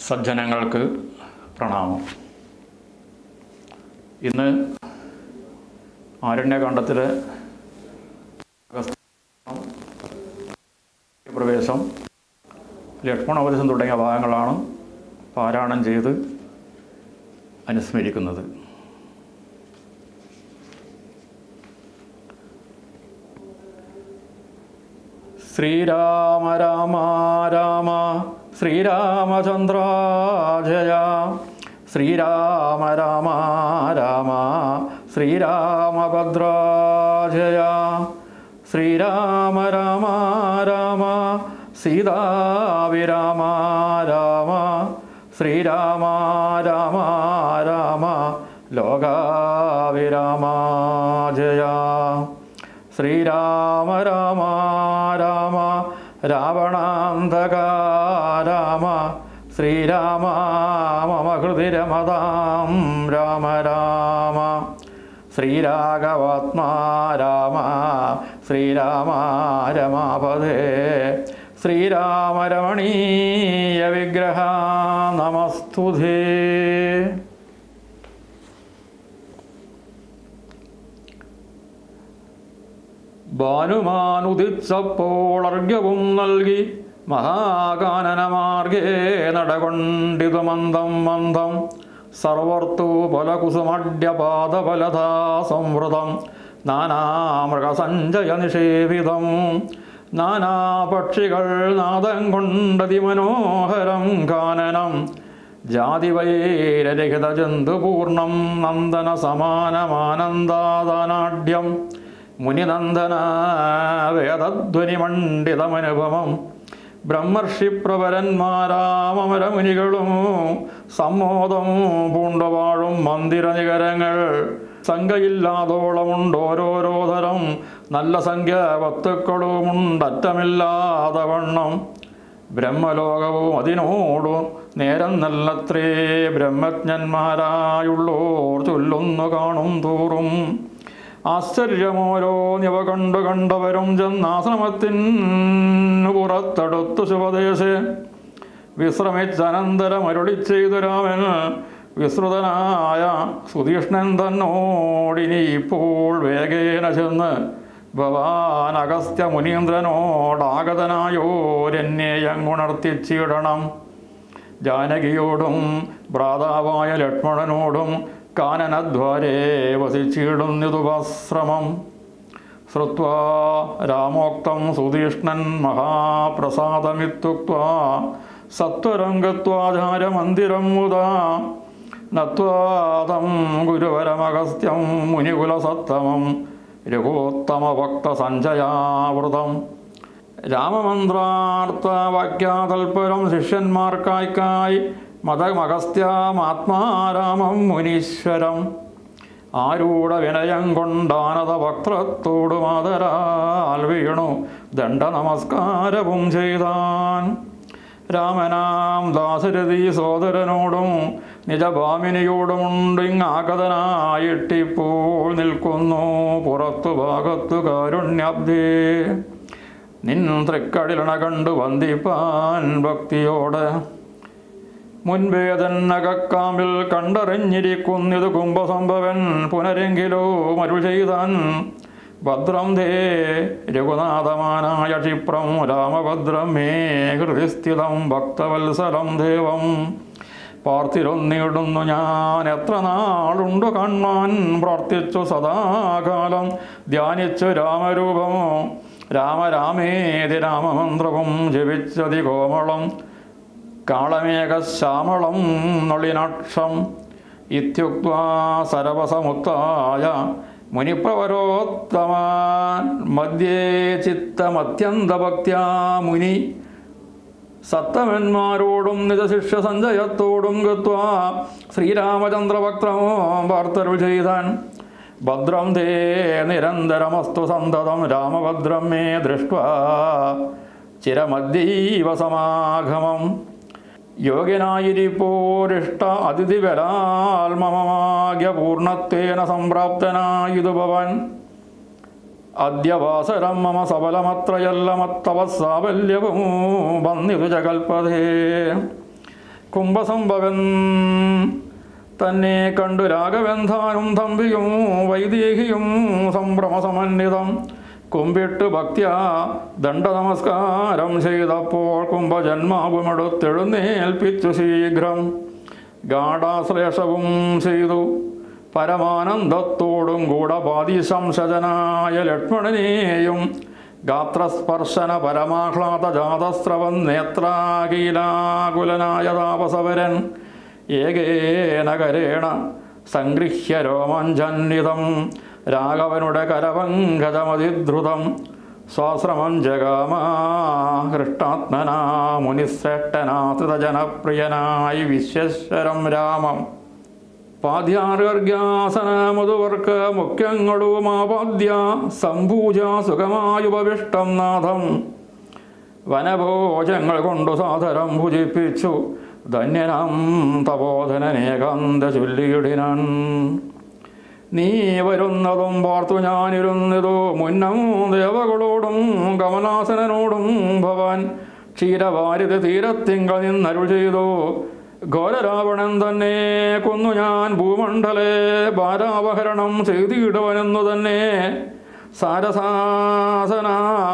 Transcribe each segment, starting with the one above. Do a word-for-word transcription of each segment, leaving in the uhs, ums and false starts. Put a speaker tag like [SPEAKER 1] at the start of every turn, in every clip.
[SPEAKER 1] സജ്ജനങ്ങൾക്ക് പ്രണാമം. ഇന്ന് ആരണ്യകാണ്ഡത്തിലെ പ്രവേശം, ലക്ഷ്മണോപദേശം തുടങ്ങിയ ഭാഗങ്ങളാണ് പാരായണം ചെയ്ത് അനുസ്മരിക്കുന്നത്. ശ്രീരാമ രാമ രാമ ശ്രീരാമചന്ദ്ര ജയ, ശ്രീരാമ രാമ രാമ ശ്രീരാമഭദ്ര ജയ, ശ്രീരാമ രാമ രാമ സീതാവിരാമ രാമ, ശ്രീരാമ രാമ രാമ ലോകാവിരാമ ജയ, ശ്രീരാമ രാമ രാമ രാവണാന്തക രാമ, ശ്രീരാമ മമ ഹൃദി രമതാം രാമ രാമ, ശ്രീരാഘവാത്മാ രാമ ശ്രീരാമ രമാപദേ, ശ്രീരാമ രമണീയ വിഗ്രഹ നമസ്തുതേ. ഭാനുമാനുദിച്ചപ്പോൾ അർഘ്യവും നൽകി മഹാകാനനമാർഗേ നടകൊണ്ടിതു മന്ദം മന്ദം, സർവർത്തൂ ഫലകുസുമഡ്യപാദഫലധാ സംവൃതം, നാനാമൃഗസഞ്ജയ നിഷേവിതം, നാനാപക്ഷികൾ നാദം കൊണ്ടതിമനോഹരം കാനനം, ജാതിവൈരരഹിത ജന്തുപൂർണം നന്ദന സമാനമാനന്ദാദാനാഢ്യം, മുനിനന്ദന വേദധ്വനിമണ്ഡിതമനുപമം, ബ്രഹ്മർഷിപ്രവരന്മാരാമരമുനികളും സമ്മോദം പൂണ്ടുവാഴും മന്ദിര നികരങ്ങൾ, സംഖ്യയില്ലാതോളമുണ്ടോരോരോ തരം നല്ല സംഖ്യ വസ്തുക്കളുമുണ്ടറ്റമില്ലാതെ വണ്ണം, ബ്രഹ്മലോകവും അതിനോടു നേരം നല്ലത്രേ ബ്രഹ്മജ്ഞന്മാരായുള്ളോർ ചൊല്ലുന്നു കാണും തോറും, ആശ്ചര്യമോരോന്നിവ കണ്ടു കണ്ടവരും ചെന്നാശ്രമത്തിനു പുറത്തെടുത്തു ശുഭദേശെ വിശ്രമിച്ചനന്തരം അരുളി ചെയ്തു രാമൻ വിസ്തൃതനായ സുധീഷ്ണൻ തന്നോടിനി ഇപ്പോൾ വേഗേന ചെന്ന് ഭവാൻ അഗസ്ത്യ മുനീന്ദ്രനോടാഗതനായോരെന്നെയങ്ങുണർത്തിച്ചിടണം, ജാനകിയോടും ഭ്രാതാവായ ലക്ഷ്മണനോടും കാനനദ്വാരേ വസിച്ചിടുന്നിതുപശ്രമം. ശ്രുത്വാ രാമോക്തം സുധീഷ്ണൻ മഹാപ്രസാദമിത്യുക്ത്വാ സത്വരം ഗത്വാചാര്യമന്ദിരം മുദാ നത്വാദം ഗുരുവരമഗസ്ത്യം മുനികുലസത്തമം രഘുത്തമഭക്തസഞ്ജയാവൃതം. രാമമന്ത്രാർത്ഥവാക്യാതൽപരം ശിഷ്യന്മാർക്കായ്ക്കായി മതമഗസ്ത്യാമാത്മാരാമം മുനീശ്വരം, ആരൂഢ വിനയം കൊണ്ടാനത വക്ത്രത്തോടു മാതരാൽ വീണു ദണ്ഡ നമസ്കാരവും ചെയ്താൻ. രാമനാം ദാശരഥി സോദരനോടും നിജഭാമിനിയോടുമുണ്ടിങ്ങാഗതനായിട്ടിപ്പോൾ നിൽക്കുന്നു പുറത്തു ഭാഗത്തു കാരുണ്യാബ്ദേ, നിൻ തൃക്കടിലണ കണ്ടു വന്ദിപ്പാൻ ഭക്തിയോട്, മുൻപേ തന്നകക്കാമ്പിൽ കണ്ടറിഞ്ഞിരിക്കുന്നിതു കുംഭസംഭവൻ പുനരെങ്കിലോ മരുൾ ചെയ്താൻ. ഭദ്രം ദേ രഘുനാഥമാനായ ക്ഷിപ്രം രാമഭദ്രം മേ ഹൃദിസ്ഥിതം ഭക്തവത്സലം ദേവം, പാർത്തിരൊന്നിടുന്നു ഞാൻ എത്ര നാളുണ്ടു കാണാൻ, പ്രാർത്ഥിച്ചു സദാകാലം ധ്യാനിച്ചു രാമരൂപം, രാമരാമേതി രാമമന്ത്രവും ജപിച്ചതി കോമളം, കാളമേഘശ്യാമളം നളിനാക്ഷം. ഇത്യുക്ത്വാ സരവസമുത്തായ മുനിപ്രവരോത്തമാൻ മധ്യേ ചിത്തമത്യന്തഭക്ത്യാ മുനി സത്തമന്മാരോടും നിജശിഷ്യ സഞ്ജയത്തോടും ഗത്വാ ശ്രീരാമചന്ദ്രഭക്തമോ വാർത്തരുൾ ചെയ്താൻ. ഭദ്രം തേ നിരന്തരമസ്തു സന്തതം രാമഭദ്രം മേ ദൃഷ്ട്വാ ചിരമദ്യൈവ സമാഗമം, യോഗ്യനായിരിപ്പോരിഷ്ട അതിഥിവരാൽ മമമാഗ്യ പൂർണ്ണത്വേന സംപ്രാപ്തനായിതു ഭവൻ, അദ്യവാസരം മമ സഫലമത്രയല്ലമത്തവ സാഫല്യവും വന്നിതു ചകൽപതേ. കുംഭസംഭവൻ തന്നെ കണ്ടു രാഘവന്ധാനും തമ്പിയും വൈദേഹിയും സംഭ്രമസമന്വിതം കുമ്പിട്ട് ഭക്തിയ ദണ്ഡ നമസ്കാരം ചെയ്തപ്പോൾ കുംഭജന്മാവുമെടുത്തെഴുന്നേൽപ്പിച്ചു ശീഘ്രം ഗാഠാശ്ലേഷവും ചെയ്തു പരമാനന്ദത്തോടും ഗൂഢപാതിശംസജനായ ലക്ഷ്മണനെയും ഗാത്രസ്പർശന പരമാഹ്ലാദ ജാതസ്രവൻ നേത്രാകീലാകുലനായ താപസവരൻ ഏകേന കരേണ സംഗൃഹ്യ രോമാഞ്ചന്വിതം രാഘവനുടെ കരപങ്കജമതിദ്രുതം സ്വാശ്രമം ജഗാമ ഹൃഷ്ടാത്മനാ മുനിശ്രേഷ്ഠനാഥിതജനപ്രിയനായി വിശ്വേശ്വരം രാമം പാദ്യാർഗർഗ്യാസന മധുവർക്ക് മുഖ്യങ്ങളുമാപാദ്യ സംഭൂജ സുഖമായുപവിഷ്ടം നാഥം വനഭോജങ്ങൾ കൊണ്ടു സാദരം ഭുജിപ്പിച്ചു ധന്യനാം തപോധനനേകാന്ത ചൊല്ലിയിടിനാൻ നീ വരുന്നതും പാർത്തു ഞാനിരുന്നതോ മുന്നം ദേവകളോടും കമലാസനോടും ഭവാൻ ക്ഷീരവാരിത തീരത്തിങ്കൾ നിന്നരുൾ ചെയ്തു ഘോരരാവണൻ തന്നെ കൊന്നു ഞാൻ ഭൂമണ്ഡലേ ഭാരാപഹരണം ചെയ്തിടുവനെന്നു തന്നെ സാരസാസന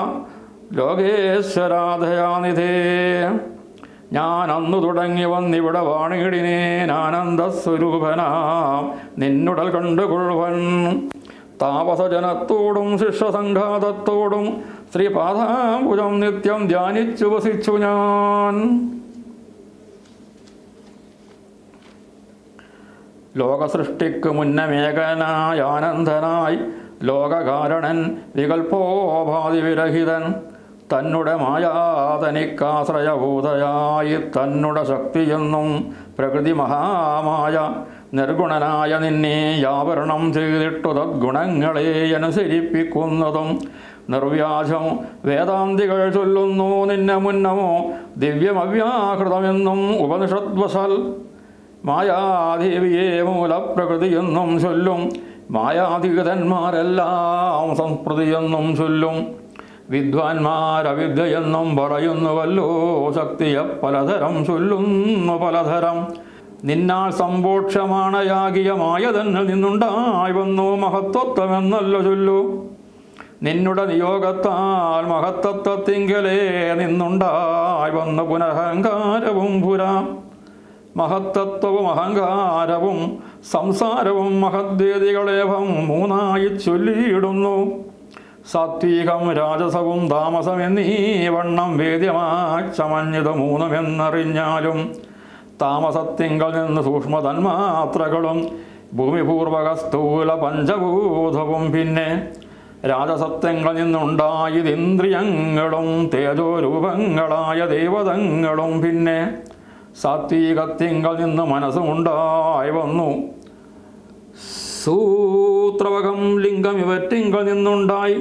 [SPEAKER 1] ലോകേശ്വരാധയാനിധേ ഞാൻ അന്നു തുടങ്ങി വന്നിവിടെ വാണിടിനേൻ ആനന്ദസ്വരൂപനാം നിന്നുടൽ കണ്ടുകൊള്ളുവൻ താപസജനത്തോടും ശിഷ്യസംഘാതത്തോടും ശ്രീപാദാംബുജം നിത്യം ധ്യാനിച്ചു വസിച്ചു ഞാൻ ലോകസൃഷ്ടിക്ക് മുന്നമേകനായ ആനന്ദനായി ലോകകാരണൻ വികൽപ്പോപാധി വിരഹിതൻ തന്നുടെ മായാതനിക്കാശ്രയഭൂതയായി തന്നുടെ ശക്തിയെന്നും പ്രകൃതി മഹാമായ നിർഗുണനായ നിന്നെ യാവരണം ചെയ്തിട്ടു തദ്ഗുണങ്ങളെ അനുസരിപ്പിക്കുന്നതും നിർവ്യാജം വേദാന്തികൾ ചൊല്ലുന്നു നിന്നെ മുന്നമോ ദിവ്യമവ്യാഹൃതമെന്നും ഉപനിഷദ്വശൽ മായാദേവിയെ മൂലപ്രകൃതിയെന്നും ചൊല്ലും മായാതീതന്മാരെല്ലാം സംസ്കൃതിയെന്നും ചൊല്ലും വിദ്വാൻമാരവിദ്യയെന്നും പറയുന്നുവല്ലോ ശക്തിയെ പലതരം ചൊല്ലുന്നു പലതരം നിന്നാൽ സംബോക്ഷമാണയാകിയ മായതന്നിൽ നിന്നുണ്ടായി വന്നു മഹത്വത്വമെന്നല്ലോ ചൊല്ലു നിന്നുടെ നിയോഗത്താൽ മഹത്തത്വത്തിങ്കലേ നിന്നുണ്ടായി വന്നു പുനഃഹങ്കാരവും പുരാ മഹത്തത്വവും അഹങ്കാരവും സംസാരവും മഹദ്വേദികളേവം മൂന്നായി ചൊല്ലിയിടുന്നു സാത്വികം രാജസവും താമസം എന്നീ വണ്ണം വേദ്യമായി ചമഞ്ഞത് മൂന്നുമെന്നറിഞ്ഞാലും താമസത്തിങ്കൽ നിന്ന് സൂക്ഷ്മതന്മാത്രകളും ഭൂമിപൂർവക സ്ഥൂല പഞ്ചഭൂതവും പിന്നെ രാജസത്യങ്ങളിൽ നിന്നുണ്ടായതിന്ദ്രിയങ്ങളും തേജോരൂപങ്ങളായ ദേവതങ്ങളും പിന്നെ സാത്വികത്തിങ്കൽ നിന്ന് മനസ്സുമുണ്ടായി വന്നു സൂത്രവകം ലിംഗം ഇവറ്റിങ്കൽ നിന്നുണ്ടായി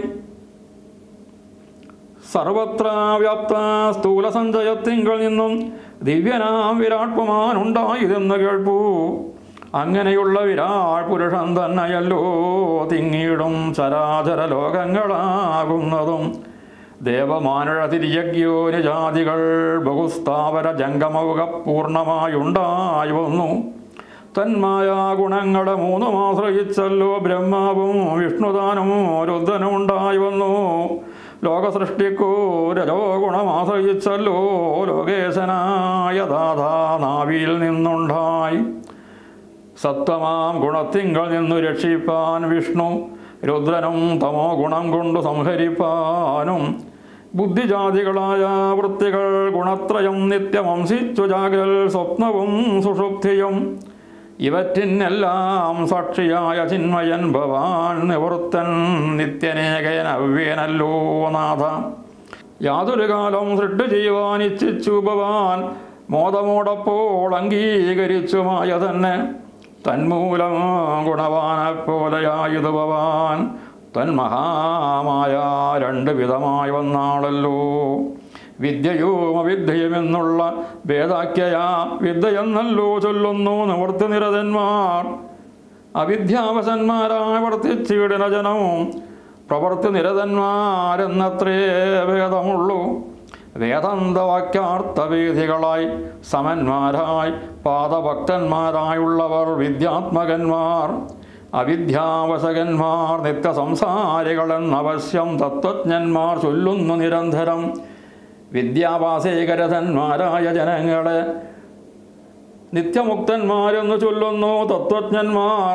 [SPEAKER 1] സർവത്ര വ്യാപ്ത സ്ഥൂല സഞ്ചയത്തിങ്കൽ നിന്നും ദിവ്യനാം വിരാട്പുമാനുണ്ടായതെന്ന് കേൾപ്പൂ അങ്ങനെയുള്ള വിരാട് പുരുഷൻ തന്നെയല്ലോ തിങ്ങിയിടും ചരാചര ലോകങ്ങളാകുന്നതും ദേവമാനുഴ തിര്യജ്ഞോനി ജാതികൾ ബഹുസ്ഥാവര ജംഗമൗക പൂർണ്ണമായുണ്ടായി വന്നു തന്മായ ഗുണങ്ങളെ മൂന്നും ആശ്രയിച്ചല്ലോ ബ്രഹ്മാവും വിഷ്ണുദാനും രുദ്രനും ഉണ്ടായി വന്നു ലോകസൃഷ്ടിക്കൂ രജോ ഗുണം ആശ്രയിച്ചല്ലോ ലോകേശനായ ദാതാ നാവിയിൽ നിന്നുണ്ടായി സത്വമാം ഗുണത്തിങ്കൾ നിന്നു രക്ഷിപ്പാൻ വിഷ്ണു രുദ്രനും തമോ ഗുണം കൊണ്ട് സംഹരിപ്പാനും ബുദ്ധിജാതികളായ വൃത്തികൾ ഗുണത്രയം നിത്യമംസിച്ചു ജാഗ്രൽ സ്വപ്നവും സുഷുപ്തിയും ഇവറ്റിനെല്ലാം സാക്ഷിയായ ചിന്മയൻ ഭവാൻ നിവൃത്തൻ നിത്യനേകൻ അവ്യനല്ലോ നാഥ യാതൊരു കാലം സൃഷ്ടി ചെയ്യുവാൻ ഇച്ഛിച്ചു ഭവാൻ മോദമോടപ്പോൾ അംഗീകരിച്ചുമായ തന്നെ തന്മൂലം ഗുണവാനെപ്പോലെയായത് ഭവാൻ തന്മഹാമായ രണ്ട് വിധമായി വന്നാളല്ലോ വിദ്യയും അവിദ്യയുമെന്നുള്ള വേദാഖ്യയാ വിദ്യയെന്നല്ലോ ചൊല്ലുന്നു നിവൃത്തി നിരതന്മാർ അവിദ്യാവശന്മാരായ വർത്തിച്ചിടുന്ന ജനവും പ്രവൃത്തി നിരതന്മാരെന്നത്രേ ഭേദമുള്ളൂ വേദാന്തവാക്യാർത്ഥവേദികളായി സമന്മാരായി പാദഭക്തന്മാരായുള്ളവർ വിദ്യാത്മകന്മാർ, അവിദ്യാവശകന്മാർ നിത്യസംസാരികളെന്നവശ്യം തത്വജ്ഞന്മാർ ചൊല്ലുന്നു നിരന്തരം. വിദ്യാവാസീകരഥന്മാരായ ജനങ്ങളെ നിത്യമുക്തന്മാരെന്ന് ചൊല്ലുന്നു തത്വജ്ഞന്മാർ.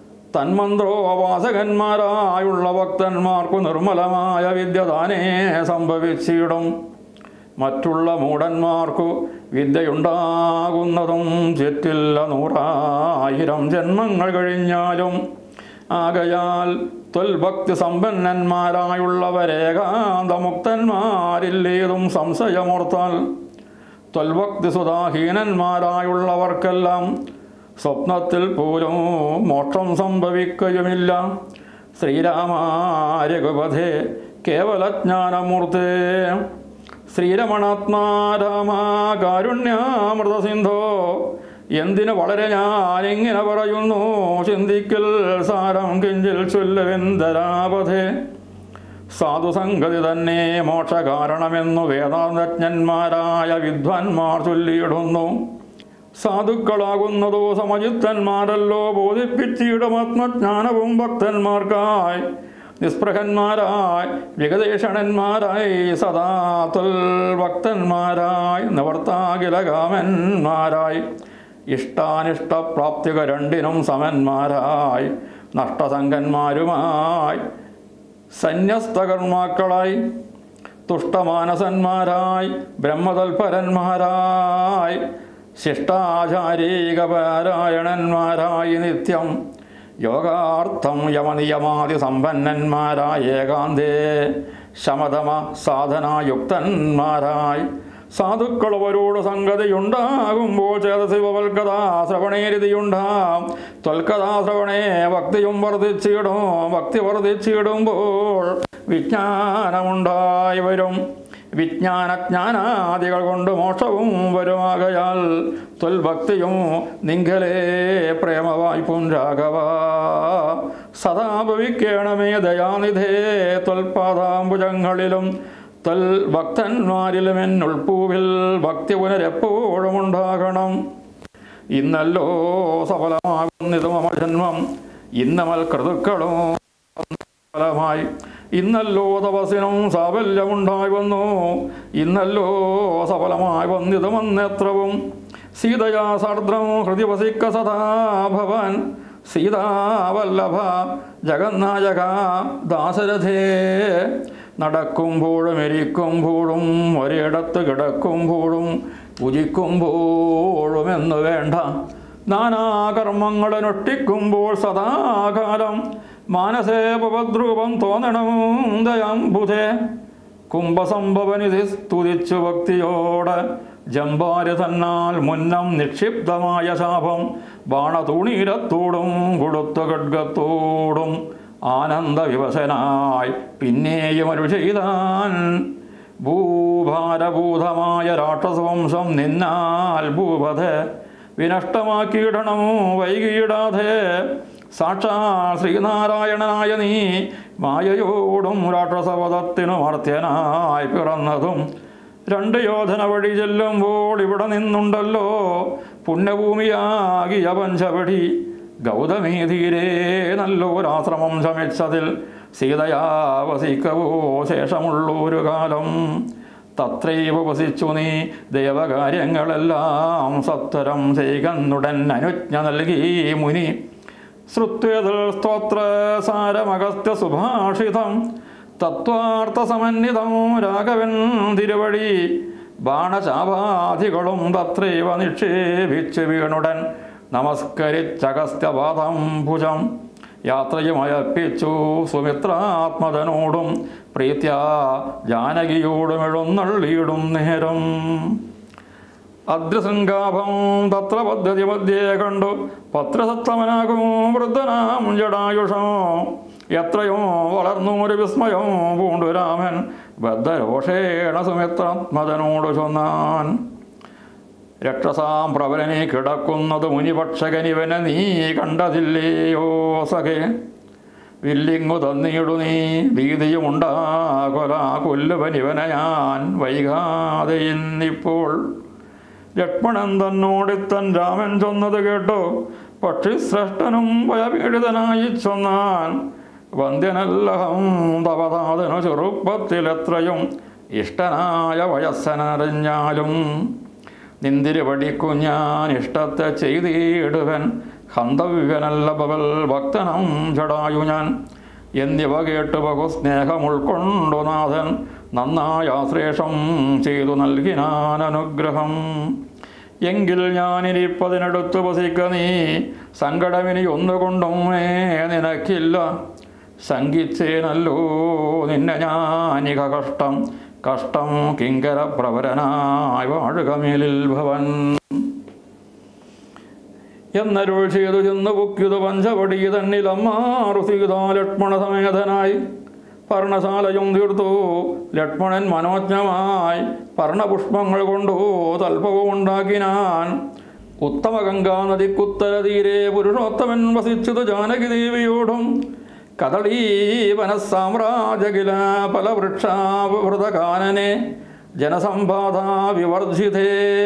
[SPEAKER 1] തന്മന്ത്രോപാസകന്മാരായുള്ള ഭക്തന്മാർക്കു നിർമ്മലമായ വിദ്യ താനേ സംഭവിച്ചിടും. മറ്റുള്ള മൂഢന്മാർക്കു വിദ്യയുണ്ടാകുന്നതും ചെറ്റില്ല നൂറായിരം ജന്മങ്ങൾ കഴിഞ്ഞാലും. ആകയാൽ ത്വൽഭക്തി സമ്പന്നന്മാരായുള്ളവരേകാന്തമുക്തന്മാരില്ലേതും സംശയമോർത്താൽ. ത്വൽഭക്തി സുധാഹീനന്മാരായുള്ളവർക്കെല്ലാം സ്വപ്നത്തിൽ പോലും മോക്ഷം സംഭവിക്കുകയുമില്ല. ശ്രീരാമ രഘുപഥേ കേവലജ്ഞാനമൂർത്തേ, ശ്രീരമണാത്മാ രാമ കാരുണ്യാമൃത സിന്ധോ. എന്തിനു വളരെ ഞാനിങ്ങനെ പറയുന്നു, ചിന്തിക്കൽ സാരം കിഞ്ചിൽ ചൊല്ലുവെന്തരാപഥേ. സാധുസംഗതി തന്നെ മോക്ഷകാരണമെന്നു വേദാന്തജ്ഞന്മാരായ വിദ്വാൻമാർ ചൊല്ലിയിടുന്നു. സാധുക്കളാകുന്നതോ സമചിത്തന്മാരല്ലോ, ബോധിപ്പിച്ചിടും ആത്മജ്ഞാനവും ഭക്തന്മാർക്കായി. നിസ്പൃഹന്മാരായി വിഗതേഷണന്മാരായി സദാ ഭക്തന്മാരായി നിവർത്താകിലകാമന്മാരായി ഇഷ്ടാനിഷ്ടപ്രാപ്തിക രണ്ടിനും സമന്മാരായി നഷ്ടസംഗന്മാരുമായി സന്യസ്തകർമാക്കളായി തുഷ്ടമാനസന്മാരായി ബ്രഹ്മതൽപരന്മാരായി ശിഷ്ടാചാരീകപാരായണന്മാരായി നിത്യം യോഗാർത്ഥം യമനിയമാതി സമ്പന്നന്മാരായി ഏകാന്തേ ശമതമ സാധനായുക്തന്മാരായി സാധുക്കളവരോട് സംഗതിയുണ്ടാകുമ്പോൾ ചേതസിവൽക്കഥാ ശ്രവണേരിതിയുണ്ടാം. ത്വൽക്കഥാശ്രവണേ ഭക്തിയും വർദ്ധിച്ചിടും. ഭക്തി വർദ്ധിച്ചിടുമ്പോൾ വിജ്ഞാനമുണ്ടായി വരും. വിജ്ഞാനജ്ഞാനാദികൾ കൊണ്ട് മോക്ഷവും വരുമാകയാൽ ത്വൽഭക്തിയും നിങ്കലേ പ്രേമവായി പുൻരാഘവ സദാ ഭവിക്കേണമേ ദയാനിധേ. ത്വൽപാദാംബുജങ്ങളിലും ത്വൽ ഭക്തന്മാരിലും എന്നുൾപ്പൂവിൽ ഭക്തി പുനരെപ്പോഴും ഉണ്ടാകണം. ഇന്നല്ലോ സഫലമാകുന്നിത് മമ ജന്മം, ഇന്നമൽ കൃതുക്കളും ഫലമായി. ഇന്നല്ലോ തപസ്സിനും സാഫല്യമുണ്ടായി വന്നു, ഇന്നല്ലോ സഫലമായി വന്നിത് വന്നെത്രവും. സീതയാ സാർദ്രം ഹൃദി വസിക്ക സദാ ഭവാൻ, സീതാവല്ലഭ ജഗന്നായക ദാശരഥേ. നടക്കുമ്പോഴും എരിക്കുമ്പോഴും ഒരിടത്ത് കിടക്കുമ്പോഴും ഉദിക്കുമ്പോഴും എന്നു വേണ്ട നാനാകർമ്മങ്ങളനുഷ്ഠിക്കുമ്പോൾ സദാകാലം മാനസേ ഉപദ്രൂപം തോന്നണം ദയാംബുധേ. കുംഭസംഭവനിധി സ്തുതിച്ചു ഭക്തിയോട് ജമ്പാരി തന്നാൽ മുന്നം നിക്ഷിപ്തമായ ശാപം ബാണതൂണീരത്തോടും കൊടുത്തു ഖഡ്ഗത്തോടും ആനന്ദവിവശനായി പിന്നെയും അരുൾ ചെയ്താൻ. ഭൂഭാരഭൂതമായ രാക്ഷസവംശം നിന്നാൽ ഭൂപഥേ വിനഷ്ടമാക്കിയിടണം വൈകിയിടാതെ. സാക്ഷാ ശ്രീനാരായണനായ നീ മായയോടും രാക്ഷസവധത്തിനു മർത്യനായി പിറന്നതും രണ്ട് യോധന വഴി ചെല്ലുമ്പോൾ ഇവിടെ നിന്നുണ്ടല്ലോ പുണ്യഭൂമിയാകിയ പഞ്ചവടി. ഗൗതമീ ധീരേ നല്ലൊരാശ്രമം ശമിച്ചതിൽ സീതയാ വസിക്കവോ ശേഷമുള്ളൊരു കാലം. തത്രൈവ വസിച്ചു നീ ദേവകാര്യങ്ങളെല്ലാം സത്വരം ചെയ്കന്നുടൻ അനുജ്ഞ നൽകി മുനി. ശ്രുത്വേതൽ സ്തോത്ര സാരമഗസ്ത്യ സുഭാഷിതം തത്വാർത്ഥസമന്വിതം രാഘവൻ തിരുവഴി. ബാണചാപാധികളും തത്രൈവ നിക്ഷേപിച്ച് വീണുടൻ നമസ്കരിച്ചഗസ്ത്യപാദം ഭുജം. യാത്രയുമയപ്പിച്ചു സുമിത്രാത്മജനോടും പ്രീത്യാ ജാനകിയോടും എഴുന്നള്ളിയിടും നേരം. അദ്രിസംഗാഭം തത്ര പദ്ധതി മധ്യേ കണ്ടു പത്രസത്തമനാകും വൃദ്ധനാം ജടായുഷം. എത്രയോ വളർന്നൊരു വിസ്മയം പൂണ്ടു രാമൻ ബദ്ധരോഷേണ സുമിത്രാത്മജനോട് ചൊന്നാൻ. രക്ഷസാം പ്രബലനെ കിടക്കുന്നത് മുനിപക്ഷകനിവനെ നീ കണ്ടതില്ലയോ സഖേ. വില്ലിങ്ങു തന്നിടു നീ ഭീതിയുമുണ്ടാകൊല കൊല്ലുവനിവനെ ഞാൻ വൈകാതെ ഇന്നിപ്പോൾ. ലക്ഷ്മണൻ തന്നോടിത്തൻ രാമൻ ചൊന്നത് കേട്ടു പക്ഷിശ്രേഷ്ഠനും ഭയപീഡിതനായി ചൊന്നാൻ, വന്ധ്യനല്ലഹം തവതാതനു ചെറുപ്പത്തിലെത്രയും ഇഷ്ടനായ വയസ്സനറിഞ്ഞാലും, നിന്തിരുവടിക്കു ഞാൻ ഇഷ്ടത്തെ ചെയ്തിടുവൻ ഹന്തവ്യനല്ല ബവൽ ഭക്തനം ജടായു ഞാൻ. എന്നിവ കേട്ടു ബഹു സ്നേഹം ഉൾക്കൊണ്ടു നാഥൻ നന്നായ ആശ്ലേഷം ചെയ്തു നൽകിനാൻ അനുഗ്രഹം. എങ്കിൽ ഞാനിരിപ്പതിനടുത്ത് വസിക്ക നീ, സങ്കടമിനി ഒന്നുകൊണ്ടും മേ നിനക്കില്ല. ശങ്കിച്ചേനല്ലോ നിന്നെ ഞാനിക കഷ്ടം കഷ്ടം കിങ്കര പ്രവരനായി വാഴുകമേലിൽ ഭവൻ എന്നരുൾ ചെയ്തു ചെന്നു പൊക്കിയതു പഞ്ചവടി തന്നിലമ്മാറു സീതാ ലക്ഷ്മണ സമേതനായി. പർണശാലയും തീർത്തു ലക്ഷ്മണൻ മനോജ്ഞമായി, പർണപുഷ്പങ്ങൾ കൊണ്ടു തൽപ്പവും ഉണ്ടാക്കിനാൻ. ഉത്തമ ഗംഗാ നദിക്കുത്തര തീരെ പുരുഷോത്തമൻ വസിച്ചത് ജാനകി ദേവിയോടും. കദളീവനസാമ്രാജകില പല വൃക്ഷാവൃതകാനനെ ജനസമ്പാദ വിവർജിതേ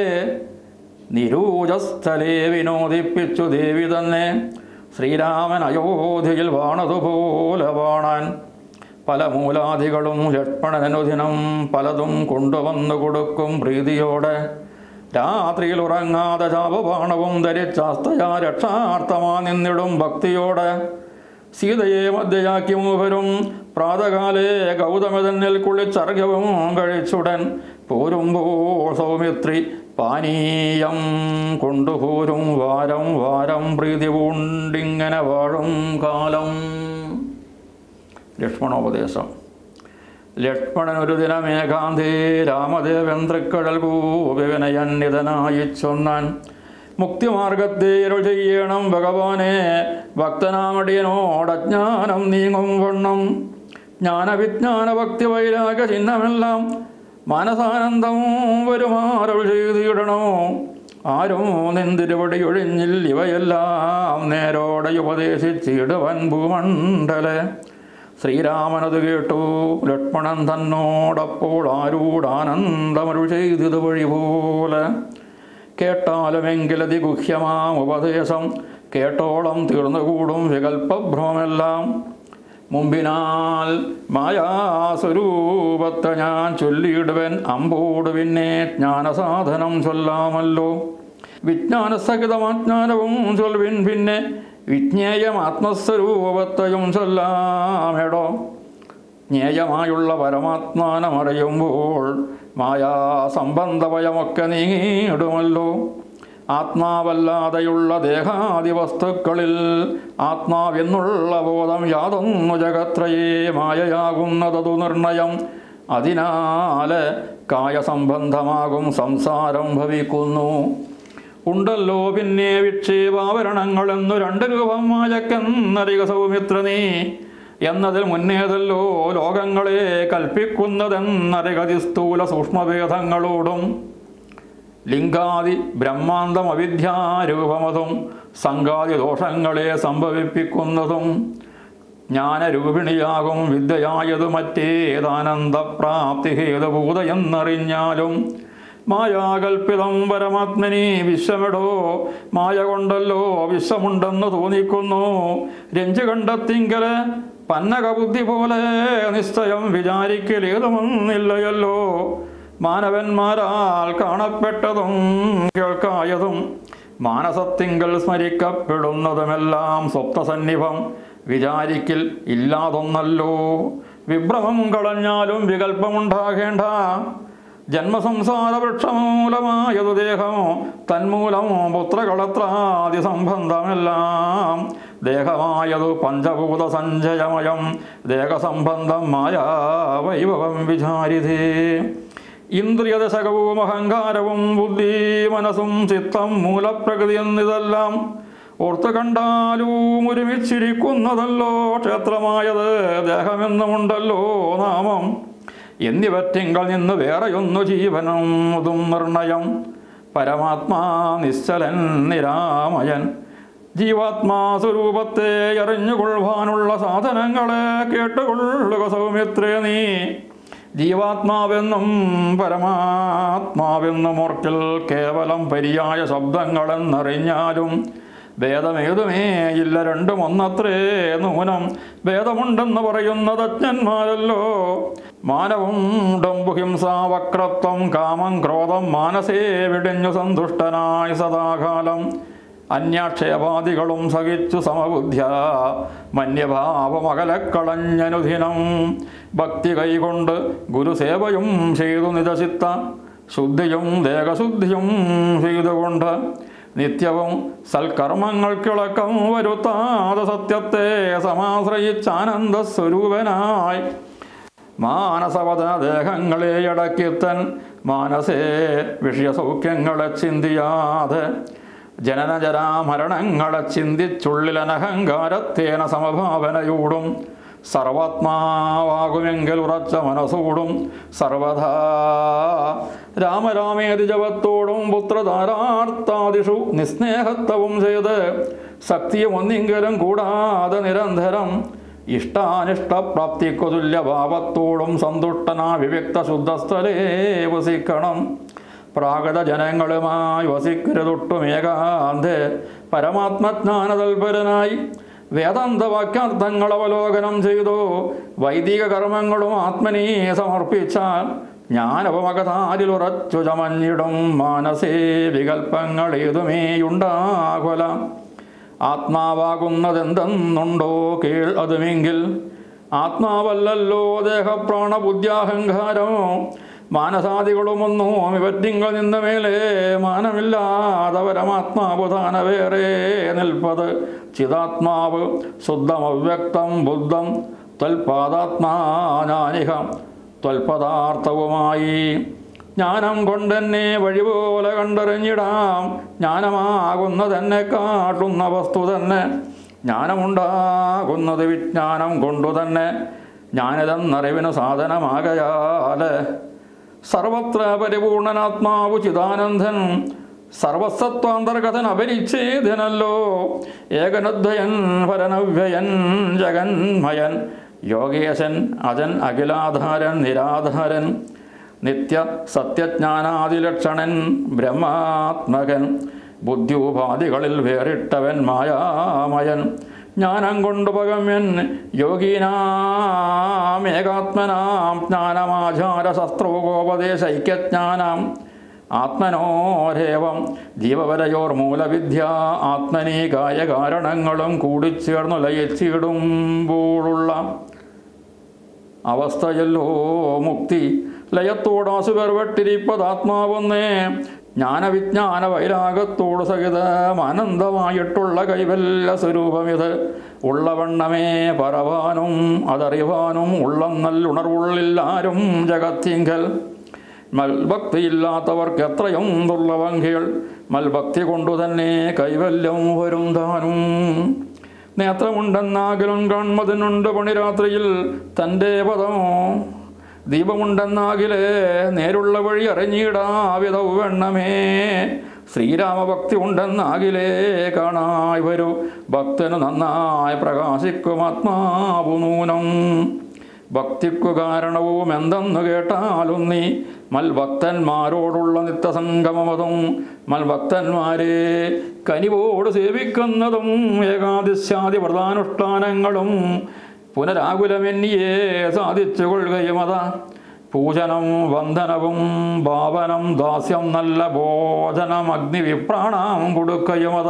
[SPEAKER 1] നിരൂജസ്ഥലേ വിനോദിപ്പിച്ചു ദേവി തന്നെ. ശ്രീരാമൻ അയോധ്യയിൽ വാണതുപോലെ വാണാൻ പല മൂലാദികളും ലക്ഷ്മണനുദിനം പലതും കൊണ്ടുവന്നു കൊടുക്കും പ്രീതിയോടെ. രാത്രിയിൽ ഉറങ്ങാതെ ചാപബാണവും ധരിച്ചാസ്തയാ രക്ഷാർത്ഥമാ നിന്നിടും ഭക്തിയോടെ. സീതയെ മധ്യയാക്കി മൂവരും പ്രാതകാലേ ഗൗതമതന്നിൽ കുളിച്ചർഘ്യവും കഴിച്ചുടൻ പോരുമ്പോൾ സൗമിത്രി പാനീയം കൊണ്ടുപോരും വാരം വാരം പ്രീതി പൂണ്ടിങ്ങനെ വാഴും കാലം. ലക്ഷ്മണോപദേശം. ലക്ഷ്മണൻ ഒരു ദിനമേകാന്തേ രാമദേവൻ തൃക്കടൽ കൂവിനയന്നിതനായി ചൊന്നാൻ, മുക്തിമാർഗത്തെ ഇരുൾ ചെയ്യണം ഭഗവാനെ ഭക്തനാമടിയനോടജ്ഞാനം നീങ്ങും വണ്ണം. ജ്ഞാനവിജ്ഞാന ഭക്തി വൈരാഗ്യ ചിഹ്നമെല്ലാം മാനസാനന്ദം വരുമാറൾ ചെയ്തിടണോ. ആരും നിന്തിരുപടി ഒഴിഞ്ഞിൽ ഇവയെല്ലാം നേരോടെ ഉപദേശിച്ചിടുവൻ ഭൂമണ്ഡലെ. ശ്രീരാമനത് കേട്ടു ലക്ഷ്മണൻ തന്നോടപ്പോൾ ആരൂടാനന്ദമരുൾ ചെയ്തത് വഴി പോലെ. കേട്ടാലുമെങ്കിലതി ഗുഹ്യമാം ഉപദേശം കേട്ടോളം തീർന്നുകൂടും വികൽപ്പഭ്രമെല്ലാം. മുമ്പിനാൽ മായാസ്വരൂപത്തെ ഞാൻ ചൊല്ലിയിടുവൻ അമ്പോട് പിന്നെ ജ്ഞാനസാധനം ചൊല്ലാമല്ലോ. വിജ്ഞാനസഹിതമാജ്ഞാനവും ചൊൽവിൻ പിന്നെ വിജ്ഞേയം ആത്മസ്വരൂപത്തെയും ചൊല്ലാമെടോ. ജ്ഞേയമായുള്ള പരമാത്മാനമറിയുമ്പോൾ മായാസംബന്ധഭയമൊക്കെ നീങ്ങിയിടുമല്ലോ. ആത്മാവല്ലാതെയുള്ള ദേഹാദി വസ്തുക്കളിൽ ആത്മാവെന്നുള്ള ബോധം യാതൊന്നു ജഗത്രയേ മായയാകുന്നതതു നിർണയം. അതിനാല് കായസംബന്ധമാകും സംസാരം ഭവിക്കുന്നു. ഉണ്ടല്ലോ പിന്നെ വിക്ഷേപാവരണങ്ങളെന്നു രണ്ട് രൂപം മായക്കെന്നറിക സൗമിത്ര നീ. എന്നതിൽ മുന്നേതല്ലോ ലോകങ്ങളെ കൽപ്പിക്കുന്നതെന്നറികതി സ്ഥൂല സൂക്ഷ്മഭേദങ്ങളോടും. ലിംഗാദി ബ്രഹ്മാന്തം അവിദ്യാരൂപമതും സംഘാതി ദോഷങ്ങളെ സംഭവിപ്പിക്കുന്നതും. ജ്ഞാനരൂപിണിയാകും വിദ്യയായതു മറ്റേതാനന്ദപ്രാപ്തി ഹേതുഭൂത എന്നറിഞ്ഞാലും. മായാകൽപ്പിതം പരമാത്മനി വിശ്വമെടോ. മായ കൊണ്ടല്ലോ വിശ്വമുണ്ടെന്ന് തോന്നിക്കുന്നു. രഞ്ജു കണ്ടെത്തിങ്കല് പന്നകബുദ്ധി പോലെ നിശ്ചയം വിചാരിക്കലേതുമൊന്നില്ലയല്ലോ. മാനവന്മാരാൽ കാണപ്പെട്ടതും കേൾക്കായതും മാനസത്തിങ്കൽ സ്മരിക്കപ്പെടുന്നതുമെല്ലാം സ്വപ്നസന്നിഭം വിചാരിക്കിൽ ഇല്ലാതൊന്നല്ലോ. വിഭ്രമം കളഞ്ഞാലും വികല്പമുണ്ടാകേണ്ട. ജന്മസംസാര വൃക്ഷമൂലമായതു ദേഹം തന്മൂലം പുത്രകളത്രാദി സംബന്ധമെല്ലാം. ദേഹമായതു പഞ്ചഭൂത സഞ്ചയമയം ദേഹസംബന്ധം മായാ വൈഭവം വിചാരിതേ. ഇന്ദ്രിയദശകവും അഹങ്കാരവും ബുദ്ധി മനസ്സും ചിത്തം മൂലപ്രകൃതി എന്നിതെല്ലാം ഓർത്തു കണ്ടാലും ഒരുമിച്ചിരിക്കുന്നതല്ലോ. ക്ഷേത്രമായത് ദേഹമെന്നുമുണ്ടല്ലോ നാമം. എന്നിവറ്റിങ്കൽ നിന്ന് വേറെയൊന്നു ജീവനും ഇതും നിർണയം. പരമാത്മാ നിശ്ചലൻ നിരാമയൻ ജീവാത്മാ സ്വരൂപത്തെ അറിഞ്ഞുകൊള്ളുവാനുള്ള സാധനങ്ങളെ കേട്ടുകൊള്ളുക സൗമിത്രേ നീ. ജീവാത്മാവെന്നും പരമാത്മാവെന്നും ഓർക്കിൽ കേവലം പര്യായ ശബ്ദങ്ങളെന്നറിഞ്ഞാലും ഭേദമേതുമേ ഇല്ല, രണ്ടും ഒന്നത്രേ നൂനം. ഭേദമുണ്ടെന്ന് പറയുന്നത് അജ്ഞന്മാരല്ലോ. മാനവും ഡംബുഹിംസ വക്രത്വം കാമം ക്രോധം മാനസേ വിടിഞ്ഞു സന്തുഷ്ടനായി സദാകാലം അന്യാക്ഷേപാദികളും സഹിച്ചു സമബുദ്ധ്യ മന്യഭാവമകലക്കളഞ്ഞനുദിനം. ഭക്തി കൈകൊണ്ട് ഗുരുസേവയും ചെയ്തു നിജസിത്ത ശുദ്ധിയും ദേഹശുദ്ധിയും ചെയ്തുകൊണ്ട് നിത്യവും സൽക്കർമ്മങ്ങൾക്കിളക്കം വരുത്താതെ സത്യത്തെ സമാശ്രയിച്ചാനന്ദ സ്വരൂപനായി മാനസവദന ദേഹങ്ങളെ അടക്കിത്തൻ മാനസേ വിഷയസൗഖ്യങ്ങളെ ചിന്തിയാതെ ജനനജരാമരണങ്ങളെ ചിന്തിച്ചുള്ളിലനഹങ്കാരത്തേന സമഭാവനയോടും സർവാത്മാവാകുമെങ്കിൽ ഉറച്ച മനസ്സോടും സർവഥാ രാമരാമേതി ജപത്തോടും പുത്രധാരാർത്ഥാദിഷു നിസ്നേഹത്വവും ചെയ്ത് ശക്തിയും ഒന്നെങ്കിലും കൂടാതെ നിരന്തരം ഇഷ്ടാനിഷ്ടപ്രാപ്തിക്കു തുല്യഭാവത്തോടും സന്തുഷ്ടനാ വിവ്യക്ത ശുദ്ധസ്ഥലേ വസിക്കണം. പ്രാകൃത ജനങ്ങളുമായി വസിക്കരുതൊട്ടുമേകാന്തേ പരമാത്മജ്ഞാനതൽപരനായി വേദാന്തവാക്യാർത്ഥങ്ങൾ അവലോകനം ചെയ്തു വൈദിക കർമ്മങ്ങളും ആത്മനീ സമർപ്പിച്ചാൽ ജ്ഞാനവമകതാരിലുറച്ചു ചമഞ്ഞിടും മാനസേ വികൽപ്പങ്ങൾ ഏതുമേയുണ്ടാകുല. ആത്മാവാകുന്നതെന്തെന്നുണ്ടോ കേൾ അതുമെങ്കിൽ ആത്മാവല്ലല്ലോ ദേഹപ്രാണബുദ്ധ്യാഹങ്കാരമോ മാനസാദികളുമൊന്നോ ഇവറ്റിങ്ങൾ നിന്ന മേലെ മാനമില്ലാതെ പരമാത്മാവ് താന വേറെ നിൽപ്പത് ചിതാത്മാവ് ശുദ്ധമവ്യക്തം ബുദ്ധം ത്വൽപാദാത്മാനാനിഹ ത്വൽപദാർത്ഥവുമായി. ജ്ഞാനം കൊണ്ടെന്നെ വഴിപോലെ കണ്ടറിഞ്ഞിടാം, ജ്ഞാനമാകുന്നതെന്നെ കാട്ടുന്ന വസ്തു തന്നെ. ജ്ഞാനമുണ്ടാകുന്നത് വിജ്ഞാനം കൊണ്ടു തന്നെ, ജ്ഞാനിതെന്നറിവിന് സാധനമാകയാൽ സർവത്ര പരിപൂർണനാത്മാവു ചിദാനന്ദൻ സർവസത്വാന്തർഗതൻ അപരിച്ഛേദനല്ലോ. ഏകനദ്വയൻ പരനവ്യയൻ ജഗന്മയൻ യോഗേശൻ അജൻ അഖിലാധാരൻ നിരാധാരൻ നിത്യ സത്യജ്ഞാനാദിലക്ഷണൻ ബ്രഹ്മാത്മകൻ ബുദ്ധ്യൂപാധികളിൽ വേറിട്ടവൻ മായാമയൻ ജ്ഞാനം കൊണ്ടു പകമ്യൻ യോഗീനാമേകാത്മനാം ജ്ഞാനമാചാര ശസ്ത്രോപദേശൈക്യജ്ഞാനം ആത്മനോരേവം ജീവവരയോർ മൂലവിദ്യ ആത്മനീ കായകാരണങ്ങളും കൂടിച്ചേർന്നു ലയിച്ചിടുമ്പോഴുള്ള അവസ്ഥയല്ലോ മുക്തി. ലയത്തോടാസുപർ വെട്ടിരിപ്പതാത്മാവൊന്നേ ജ്ഞാനവിജ്ഞാന വൈരാഗത്തോട് സഹിതം ആനന്ദമായിട്ടുള്ള കൈവല്യ സ്വരൂപമിത്. ഉള്ളവണ്ണമേ പറവാനും അതറിവാനും ഉള്ളന്നല്ലുണർവുള്ളില്ലാരും ജഗത്തിങ്കൽ. മൽഭക്തിയില്ലാത്തവർക്ക് എത്രയും ദുർലഭങ്ങൾ മൽഭക്തി കൊണ്ടു തന്നെ കൈവല്യം വരും താനും. നേത്രമുണ്ടെന്നാകിലും കൺമതിനുണ്ട് പണിരാത്രിയിൽ തൻ്റെ പദമോ ദീപമുണ്ടെന്നാകിലേ നേരുള്ള വഴി അറിഞ്ഞിടാവിധവെണ്ണമേ. ശ്രീരാമഭക്തി ഉണ്ടെന്നാകിലേ കാണായി വരൂ ഭക്തന് നന്നായി പ്രകാശിക്കും ആത്മാവു നൂനം. ഭക്തിക്കു കാരണവും എന്തെന്നു കേട്ടാലും നീ മൽഭക്തന്മാരോടുള്ള നിത്യസംഗമതും മൽഭക്തന്മാരെ കനിവോട് സേവിക്കുന്നതും ഏകാദശാദി വ്രതാനുഷ്ഠാനങ്ങളും പുനരാകുലമെന്നിയെ സാധിച്ചു കൊള്ളുകയുമത. പൂജനം വന്ദനവും ഭാവനം ദാസ്യം നല്ല ഭോജനം അഗ്നിവിപ്രാണം കൊടുക്കയുമത.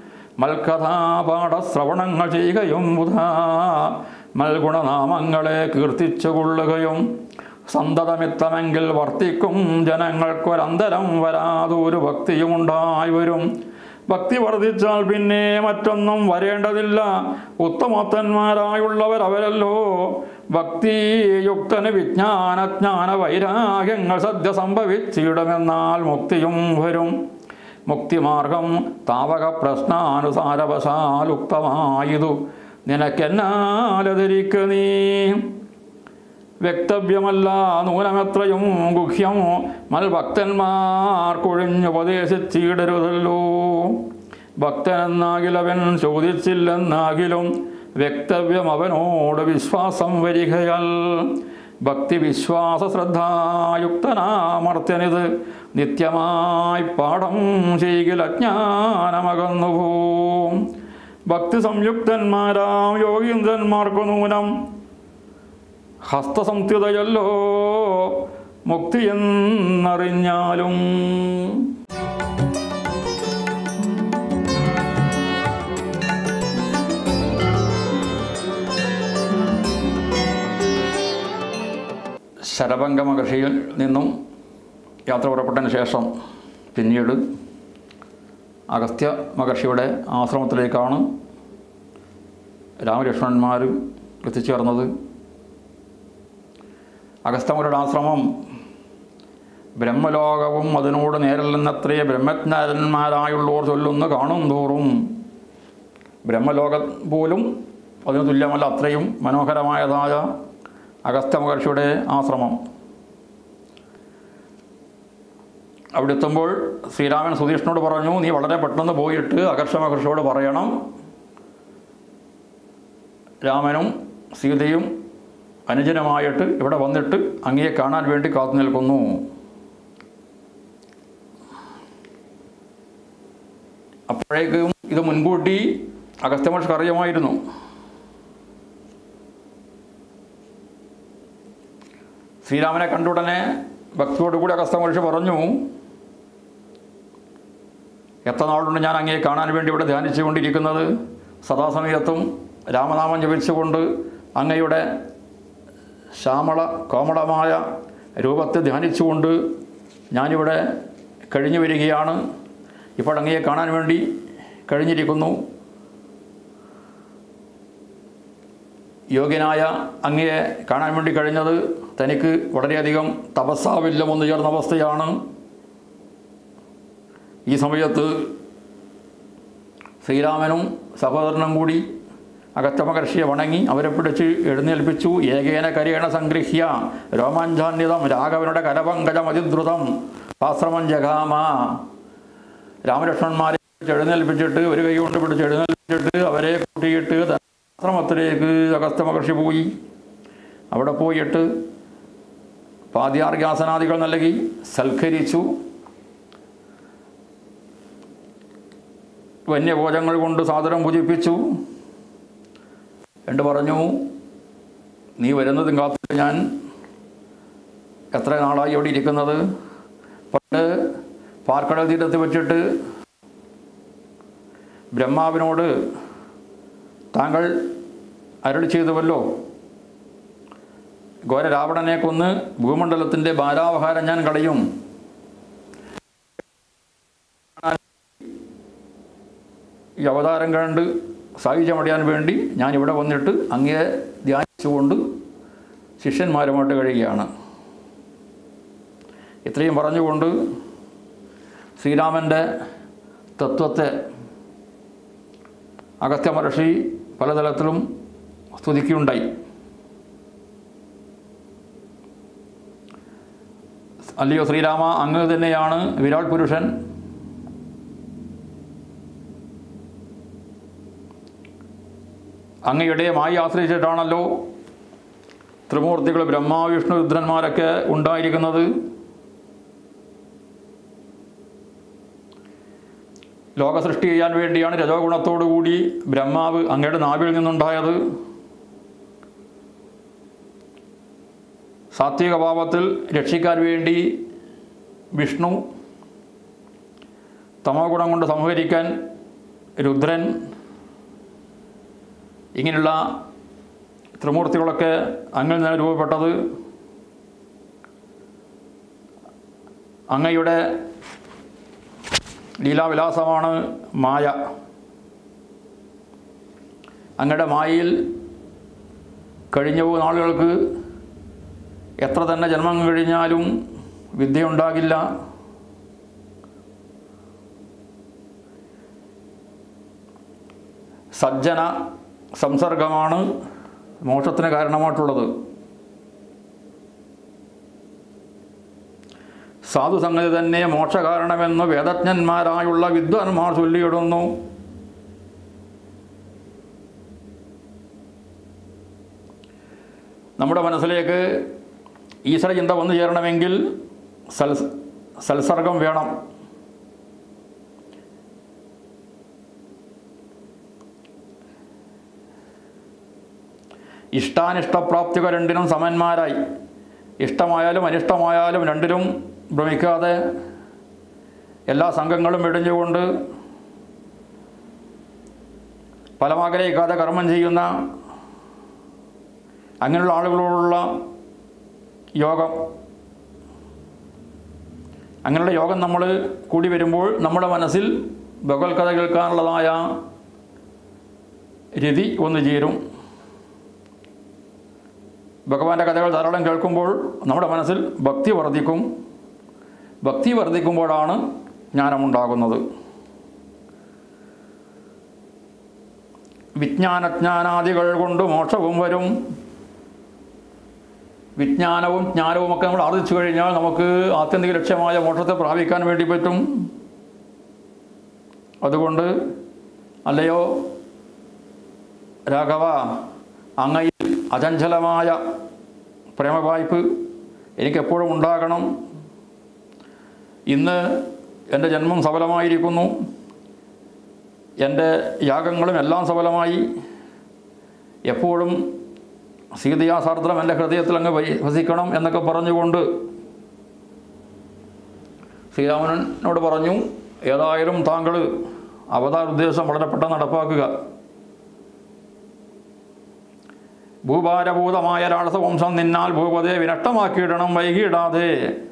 [SPEAKER 1] മൽക്കഥാപാഠശ്രവണങ്ങൾ ചെയ്യുകയും ബുധാ മൽഗുണനാമങ്ങളെ കീർത്തിച്ചു കൊള്ളുകയും സന്തതമിത്തമെങ്കിൽ വർത്തിക്കും ജനങ്ങൾക്കൊരന്തരം വരാതൊരു ഭക്തിയുമുണ്ടായി വരും. ഭക്തി വർദ്ധിച്ചാൽ പിന്നെ മറ്റൊന്നും വരേണ്ടതില്ല. ഉത്തമോത്തന്മാരായുള്ളവർ അവരല്ലോ. ഭക്തിയുക്തന് വിജ്ഞാനജ്ഞാന വൈരാഗ്യങ്ങൾ സദ്യ സംഭവിച്ചിടുമെന്നാൽ മുക്തിയും വരും. മുക്തിമാർഗം താവക പ്രശ്നാനുസാരവശാലുക്തമായതു നിനക്കെന്നാലതിരിക്ക നീ. വ്യക്തവ്യമല്ല നൂനമെത്രയും ഗുഹ്യം മൽഭക്തന്മാർക്കൊഴിഞ്ഞുപദേശിച്ചിടരുതല്ലോ. ഭക്തനെന്നാകിലവൻ ചോദിച്ചില്ലെന്നാകിലും വ്യക്തവ്യം അവനോട് വിശ്വാസം വരികയാൽ. ഭക്തി വിശ്വാസ ശ്രദ്ധായുക്തനാമർത്യനിത് നിത്യമായി പാഠം ചെയ്യൽ അജ്ഞാനമകന്നുപോം. ഭക്തി സംയുക്തന്മാരാം യോഗീന്ദ്രന്മാർക്കു നൂനം ഹസ്തസംസ്ഥിതയല്ലോ മുക്തിയെന്നറിഞ്ഞാലും. ശരഭംഗ മഹർഷിയിൽ നിന്നും യാത്ര പുറപ്പെട്ടതിന് ശേഷം പിന്നീട് അഗസ്ത്യ മഹർഷിയുടെ ആശ്രമത്തിലേക്കാണ് രാമലക്ഷ്മണന്മാർ എത്തിച്ചേർന്നത്. അഗസ്ത്യമരുടെ ആശ്രമം ബ്രഹ്മലോകവും അതിനോട് നേരല്ലെന്നത്രേ ബ്രഹ്മജ്ഞാനന്മാരായുള്ളവർ ചൊല്ലുന്നു കാണും തോറും. ബ്രഹ്മലോകം പോലും അതിന് തുല്യമല്ല, അത്രയും മനോഹരമായതായ അഗസ്ത്യ മഹർഷിയുടെ ആശ്രമം. അവിടെ എത്തുമ്പോൾ ശ്രീരാമൻ സുധീഷ്ണനോട് പറഞ്ഞു, നീ വളരെ പെട്ടെന്ന് പോയിട്ട് അഗസ്ത്യ മഹർഷിയോട് പറയണം, രാമനും സീതയും അനുജനുമായിട്ട് ഇവിടെ വന്നിട്ട് അങ്ങയെ കാണാൻ വേണ്ടി കാത്തു നിൽക്കുന്നു. അപ്പോഴേക്കും ഇത് മുൻകൂട്ടി അഗസ്ത്യ മഹർഷിക്ക് അറിയാമായിരുന്നു. ശ്രീരാമനെ കണ്ടുടനെ ഭക്തിയോടുകൂടി അഗസ്ത്യ മഹർഷി പറഞ്ഞു, എത്ര നാളുണ്ട് ഞാൻ അങ്ങയെ കാണാൻ വേണ്ടി ഇവിടെ ധ്യാനിച്ചു കൊണ്ടിരിക്കുന്നത്. സദാസമയത്തും രാമനാമം ജപിച്ചുകൊണ്ട് അങ്ങയുടെ ശ്യാമള കോമളമായ രൂപത്തെ ധ്യാനിച്ചുകൊണ്ട് ഞാനിവിടെ കഴിഞ്ഞു വരികയാണ്. ഇപ്പോൾ അങ്ങയെ കാണാൻ വേണ്ടി കഴിഞ്ഞിരിക്കുന്നു. യോഗ്യനായ അങ്ങയെ കാണാൻ വേണ്ടി കഴിഞ്ഞത് തനിക്ക് വളരെയധികം തപസ്സാവില്ലം വന്നു ചേർന്ന അവസ്ഥയാണ്. ഈ സമയത്ത് ശ്രീരാമനും സഹോദരനും കൂടി അഗസ്ത്യ മഹർഷിയെ വണങ്ങി അവരെ പിടിച്ച് എഴുന്നേൽപ്പിച്ചു. ഏകേന കരേണ സംഗൃഹ്യ രോമാഞ്ചാന്വിതം രാഘവനുടെ കരപങ്കജം അതിദ്രുതം ആശ്രമം ജഗാമ. രാമലക്ഷ്മണന്മാരെ എഴുന്നേൽപ്പിച്ചിട്ട് ഒരു കൈ കൊണ്ട് പിടിച്ച് എഴുന്നേൽപ്പിച്ചിട്ട് അവരെ കൂട്ടിയിട്ട് ആശ്രമത്തിലേക്ക് അഗസ്ത്യ മഹർഷി പോയി. അവിടെ പോയിട്ട് പാദ്യാർഘ്യാസനാദികൾ നൽകി സൽക്കരിച്ചു. വന്യഭോജങ്ങൾ കൊണ്ട് സാദരം പൂജിപ്പിച്ചു. എന്ന് പറഞ്ഞു, നീ വരുന്നതും കാത്തിട്ട് ഞാൻ എത്ര നാളായി ഇവിടെ ഇരിക്കുന്നത്. പണ്ട് പാർക്കടൽ തീരത്ത് വെച്ചിട്ട് ബ്രഹ്മാവിനോട് താങ്കൾ അരുളി ചെയ്തുവല്ലോ, ഘോര രാവണനെ കൊന്ന് ഭൂമണ്ഡലത്തിൻ്റെ ഭാരാവഹാരം ഞാൻ കളയും. ഈ അവതാരം കണ്ട് സായുജ്യമടയാൻ വേണ്ടി ഞാനിവിടെ വന്നിട്ട് അങ്ങയെ ധ്യാനിച്ചുകൊണ്ട് ശിഷ്യന്മാരുമായിട്ട് കഴിയുകയാണ്. ഇത്രയും പറഞ്ഞുകൊണ്ട് ശ്രീരാമൻ്റെ തത്വത്തെ അഗസ്ത്യ മഹർഷി പലതലത്തിലും സ്തുതിക്കുകയുണ്ടായി. അല്ലയോ ശ്രീരാമ, അങ്ങ് തന്നെയാണ് വിരാട് പുരുഷൻ. അങ്ങയുടെ മായി ആശ്രയിച്ചിട്ടാണല്ലോ ത്രിമൂർത്തികൾ ബ്രഹ്മ വിഷ്ണു രുദ്രന്മാരൊക്കെ ഉണ്ടായിരിക്കുന്നത്. ലോകസൃഷ്ടി ചെയ്യാൻ വേണ്ടിയാണ് രജോ ഗുണത്തോടുകൂടി ബ്രഹ്മാവ് അങ്ങയുടെ നാവിൽ നിന്നുണ്ടായത്. സാത്വിക ഭാവത്തിൽ രക്ഷിക്കാൻ വേണ്ടി വിഷ്ണു, തമോ ഗുണം കൊണ്ട് സംഹരിക്കാൻ രുദ്രൻ, ഇങ്ങനെയുള്ള ത്രിമൂർത്തികളൊക്കെ അങ്ങിൽ നിന്ന് രൂപപ്പെട്ടത്. അങ്ങയുടെ ലീലാവിലാസമാണ് മായ. അങ്ങയുടെ മായയിൽ കഴിഞ്ഞ നാളുകൾക്ക് എത്ര തന്നെ ജന്മം കഴിഞ്ഞാലും വിദ്യയുണ്ടാകില്ല. സജ്ജന സംസർഗമാണ് മോക്ഷത്തിന് കാരണമായിട്ടുള്ളത്. സാധുസംഗതി തന്നെ മോക്ഷകാരണമെന്ന് വേദജ്ഞന്മാരായുള്ള വിദ്വാൻമാർ ചൊല്ലിയിടുന്നു. നമ്മുടെ മനസ്സിലേക്ക് ഈശ്വരചിന്ത വന്നു ചേരണമെങ്കിൽ സൽ സത്സർഗം വേണം. ഇഷ്ടാനിഷ്ടപ്രാപ്തികൾ രണ്ടിനും സമന്മാരായി, ഇഷ്ടമായാലും അനിഷ്ടമായാലും രണ്ടിലും ഭ്രമിക്കാതെ എല്ലാ സംഘങ്ങളും വെടിഞ്ഞുകൊണ്ട് ഫലമാഗ്രഹിക്കാതെ കർമ്മം ചെയ്യുന്ന അങ്ങനെയുള്ള ആളുകളോടുള്ള യോഗം, അങ്ങനെയുള്ള യോഗം നമ്മൾ കൂടി വരുമ്പോൾ നമ്മുടെ മനസ്സിൽ ഭഗവത് കഥ കേൾക്കാനുള്ളതായ രതി ഒന്ന് ചേരും. ഭഗവാന്റെ കഥകൾ ധാരാളം കേൾക്കുമ്പോൾ നമ്മുടെ മനസ്സിൽ ഭക്തി വർദ്ധിക്കും. ഭക്തി വർദ്ധിക്കുമ്പോഴാണ് ജ്ഞാനമുണ്ടാകുന്നത്. വിജ്ഞാനജ്ഞാനാദികൾ കൊണ്ട് മോക്ഷവും വരും. വിജ്ഞാനവും ജ്ഞാനവുമൊക്കെ നമ്മൾ ആർജിച്ചു കഴിഞ്ഞാൽ നമുക്ക് ആത്യന്തിക ലക്ഷ്യമായ മോക്ഷത്തെ പ്രാപിക്കാൻ വേണ്ടി പറ്റും. അതുകൊണ്ട് അല്ലയോ രാഘവ, അങ്ങയിൽ അചഞ്ചലമായ പ്രേമവായ്പ് എനിക്കെപ്പോഴും ഉണ്ടാകണം. ഇന്ന് എൻ്റെ ജന്മം സഫലമായിരിക്കുന്നു, എൻ്റെ യാഗങ്ങളും എല്ലാം സഫലമായി. എപ്പോഴും സീതയാസാർദ്രം എൻ്റെ ഹൃദയത്തിൽ അങ്ങ് വസിക്കണം എന്നൊക്കെ പറഞ്ഞുകൊണ്ട് ശ്രീരാമനോട് പറഞ്ഞു, ഏതായാലും താങ്കൾ അവതാര ഉദ്ദേശം വളരെ പെട്ടെന്ന് നടപ്പാക്കുക. ഭൂഭാരഭൂതമായ രാക്ഷസവംശം നിന്നാൽ ഭൂപതയെ വിനഷ്ടമാക്കിയിടണം, വൈകിയിടാതെ.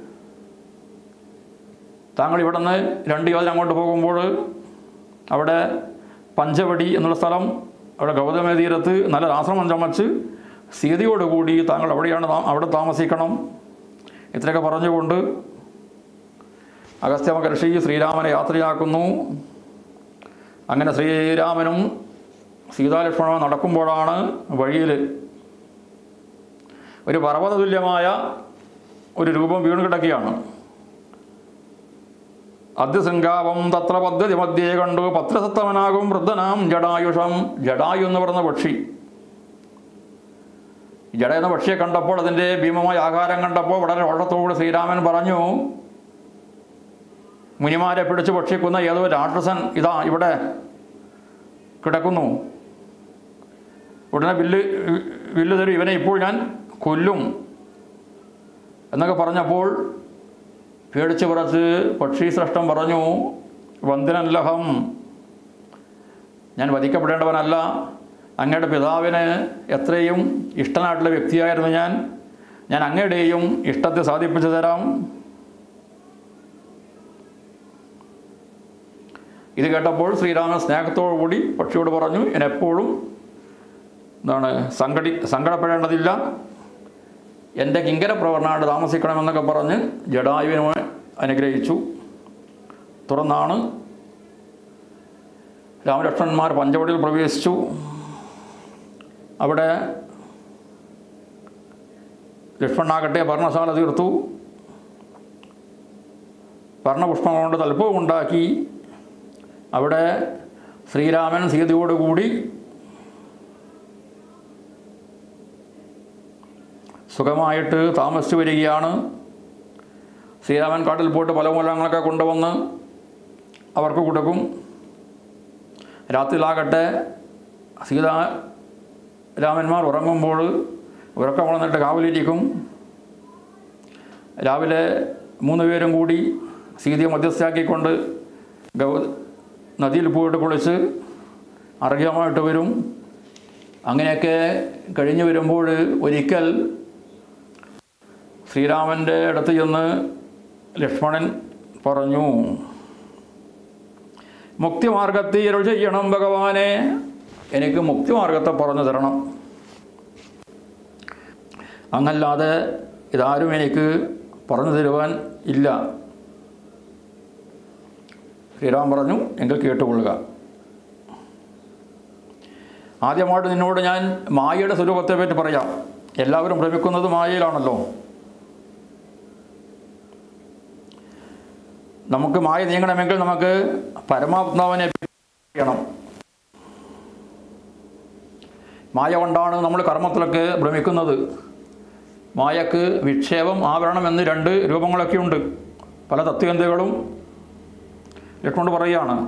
[SPEAKER 1] താങ്കൾ ഇവിടെ നിന്ന് രണ്ട് യോജന അങ്ങോട്ട് പോകുമ്പോൾ അവിടെ പഞ്ചവടി എന്നുള്ള സ്ഥലം, അവിടെ ഗൗതമ തീരത്ത് നല്ല ആശ്രമം ചമച്ച് സീതയോടുകൂടി താങ്കൾ അവിടെയാണ് അവിടെ താമസിക്കണം. ഇത്രയൊക്കെ പറഞ്ഞുകൊണ്ട് അഗസ്ത്യ മഹർഷി ശ്രീരാമനെ യാത്രയാക്കുന്നു. അങ്ങനെ ശ്രീരാമനും സീതാലക്ഷ്മണനും നടക്കുമ്പോഴാണ് വഴിയിൽ ഒരു പർവ്വതതുല്യമായ ഒരു രൂപം വീണ് കിടക്കുകയാണ്. അദ്യശൃംഗാവം തത്ര പദ്ധതി മധ്യേ കണ്ടു പത്രസത്തമനാകും വൃദ്ധനാം ജടായുഷം. ജടായു എന്ന് പറയുന്ന പക്ഷി, ജട എന്ന പക്ഷിയെ കണ്ടപ്പോൾ, അതിൻ്റെ ഭീമമായ ആകാരം കണ്ടപ്പോൾ വളരെ ഓട്ടത്തോട് ശ്രീരാമൻ പറഞ്ഞു, മുനിമാരെ പിടിച്ച് ഭക്ഷിക്കുന്ന ഏതോ രാക്ഷസൻ ഇതാ ഇവിടെ കിടക്കുന്നു. ഉടനെ വില്ല് വില്ല് തരും, ഇവനെ ഇപ്പോൾ ഞാൻ കൊല്ലും എന്നൊക്കെ പറഞ്ഞപ്പോൾ പേടിച്ച് പറച്ച് പക്ഷി ശ്രേഷ്ഠം പറഞ്ഞു, വന്ദനല്ലഹം, ഞാൻ വധിക്കപ്പെടേണ്ടവനല്ല. അങ്ങയുടെ പിതാവിന് എത്രയും ഇഷ്ടനായിട്ടുള്ള വ്യക്തിയായിരുന്നു ഞാൻ. ഞാൻ അങ്ങയുടെയും ഇഷ്ടത്തെ സാധിപ്പിച്ചു തരാം. ഇത് കേട്ടപ്പോൾ ശ്രീരാമൻ സ്നേഹത്തോടുകൂടി പക്ഷിയോട് പറഞ്ഞു, എന്നെപ്പോഴും എന്താണ് സങ്കടി സങ്കടപ്പെടേണ്ടതില്ല, എൻ്റെ കിങ്കര പ്രവർത്തനമായിട്ട് താമസിക്കണമെന്നൊക്കെ പറഞ്ഞ് ജടായുവിനെ അനുഗ്രഹിച്ചു. തുടർന്നാണ് രാമലക്ഷ്മണന്മാർ പഞ്ചവടിയിൽ പ്രവേശിച്ചു. അവിടെ ലക്ഷ്മണനാകട്ടെ പർണശാല തീർത്തു. പർണപുഷ്പം കൊണ്ട് തൽപ്പവും ഉണ്ടാക്കി. അവിടെ ശ്രീരാമൻ സീതയോടുകൂടി സുഖമായിട്ട് താമസിച്ചു വരികയാണ്. ശ്രീരാമൻ കാട്ടിൽ പോയിട്ട് പല മൂലങ്ങളൊക്കെ കൊണ്ടുവന്ന് അവർക്ക് കൊടുക്കും. രാത്രിയിലാകട്ടെ സീതാ രാമന്മാർ ഉറങ്ങുമ്പോൾ ഉറക്കം വളർന്നിട്ട് കാവലിരിക്കും. രാവിലെ മൂന്ന് പേരും കൂടി സീതയെ മധ്യസ്ഥയാക്കിക്കൊണ്ട് ഗൗ നദിയിൽ പോയിട്ട് കുളിച്ച് അർഘ്യമായിട്ട് വരും. അങ്ങനെയൊക്കെ കഴിഞ്ഞു വരുമ്പോൾ ഒരിക്കൽ ശ്രീരാമൻ്റെ അടുത്ത് ചെന്ന് ലക്ഷ്മണൻ പറഞ്ഞു, മുക്തിമാർഗത്തെ ഇരുൾ ചെയ്യണം ഭഗവാനെ, എനിക്ക് മുക്തിമാർഗത്തെ പറഞ്ഞു തരണം. അങ്ങല്ലാതെ ഇതാരും എനിക്ക് പറഞ്ഞു തരുവാൻ ഇല്ല. ശ്രീരാമൻ പറഞ്ഞു, എങ്കിൽ കേട്ടുകൊള്ളുക. ആദ്യമായിട്ട് നിന്നോട് ഞാൻ മായയുടെ സ്വരൂപത്തെ പറ്റി പറയാം. എല്ലാവരും ഭ്രമിക്കുന്നത് മായയിലാണല്ലോ. നമുക്ക് മായ നീങ്ങണമെങ്കിൽ നമുക്ക് പരമാത്മാവിനെ അറിയണം. മായ കൊണ്ടാണ് നമ്മൾ കർമ്മത്തിലൊക്കെ ഭ്രമിക്കുന്നത്. മായക്ക് വിക്ഷേപം, ആവരണം എന്ന് രണ്ട് രൂപങ്ങളൊക്കെ ഉണ്ട്. പല തത്വചിന്തകളും ഇട്ടുകൊണ്ട് പറയുകയാണ്.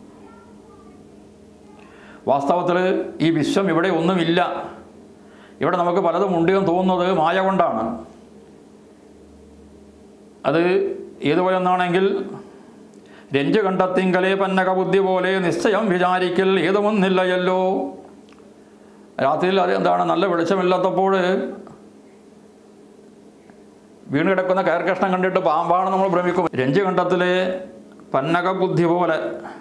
[SPEAKER 1] വാസ്തവത്തിൽ ഈ വിശ്വം ഇവിടെ ഒന്നുമില്ല. ഇവിടെ നമുക്ക് പലതും ഉണ്ട് എന്ന് തോന്നുന്നത് മായ കൊണ്ടാണ്. അത് ഏതുപോലെ എന്നാണെങ്കിൽ, രഞ്ജു കണ്ടെത്തിങ്കലേ പന്നക ബുദ്ധി പോലെ നിശ്ചയം വിചാരിക്കൽ ഏതുമൊന്നില്ലയല്ലോ. രാത്രിയിൽ അത് എന്താണ്, നല്ല വെളിച്ചമില്ലാത്തപ്പോൾ വീണ് കിടക്കുന്ന കയർകഷ്ണം കണ്ടിട്ട് പാമ്പാണ് നമ്മൾ ഭ്രമിക്കും. രഞ്ജു കണ്ടത്തിലെ പന്നക ബുദ്ധി പോലെ